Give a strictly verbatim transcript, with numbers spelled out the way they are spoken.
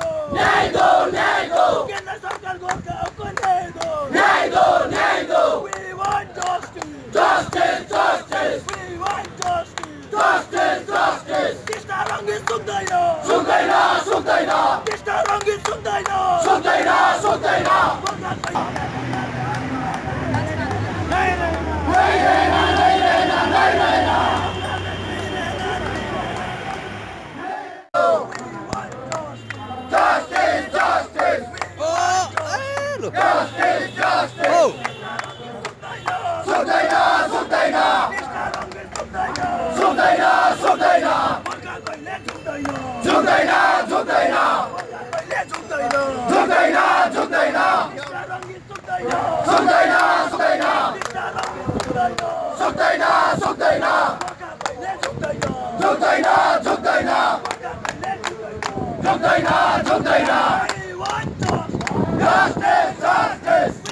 न्यायको न्यायको केन्द्र सरकार गोर्खाको न्यायको न्यायको न्यायको We want justice. Justice, justice, We want justice. justice, justice. Krishna रङ्गी सुन्दैन सुन्दैन सुन्दैन कृष्ण रङ्गी सुन्दैन सुन्दैन सुन्दैन Justice, justice, justice, justice. सुन्दैन सुन्दैन सुन्दैन सुन्दैन झुक्दैन झुक्दैन झुक्दैन झुक्दैन सुन्दैन सुन्दैन सुन्दैन सुन्दैन झुक्दैन झुक्दैन झुक्दैन झुक्दैन We want justice. Justice, justice.